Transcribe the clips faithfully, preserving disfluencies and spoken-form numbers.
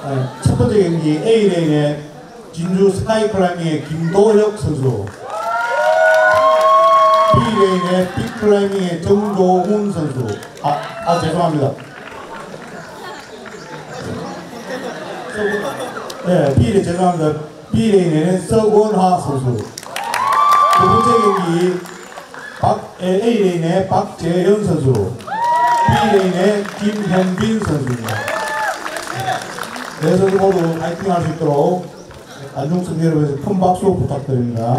네, 첫 번째 경기 A레인의 진주 스카이클라이밍의 김도혁 선수, B레인의 빅클라이밍의 정조훈 선수. 아, 아 죄송합니다. 네, B레인 죄송합니다. B레인에는 서권하 선수. 두 번째 경기 박, A레인의 박재현 선수, B레인의 김현빈 선수입니다. 네 선수 모두 파이팅 할 수 있도록 안중승 여러분에서 큰 박수 부탁드립니다.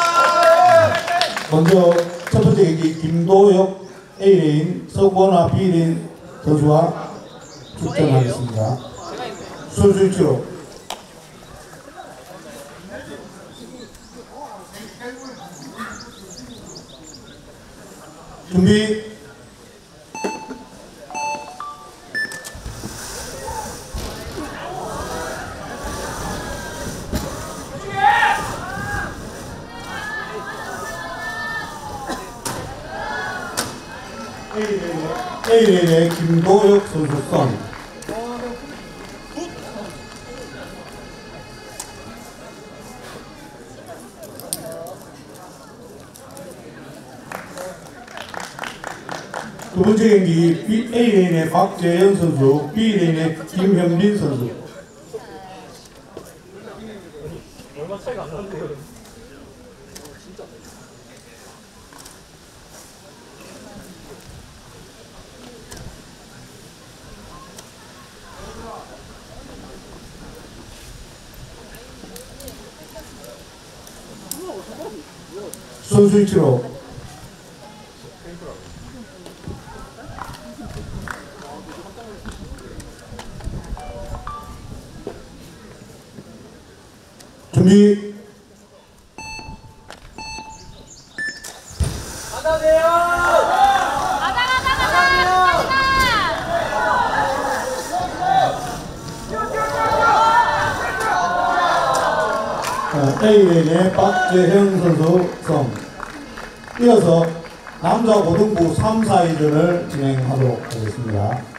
먼저 첫 번째 경기 김도혁 A레인, 서권하 B레인 선수와 출전하겠습니다. 선수 위치로 준비. A레인의 김도혁 선수 선. 두 번째 경기 B, A레인의 박재현 선수, B레인의 김현빈 선수. 얼마 차이가 안 나는데요? 진짜. 선수 위치로 준비. 가자세요. 가자 가자 가자. 가자. A레인의 박재현 선수 성. 이어서 남자 고등부 삼, 사위전을 진행하도록 하겠습니다.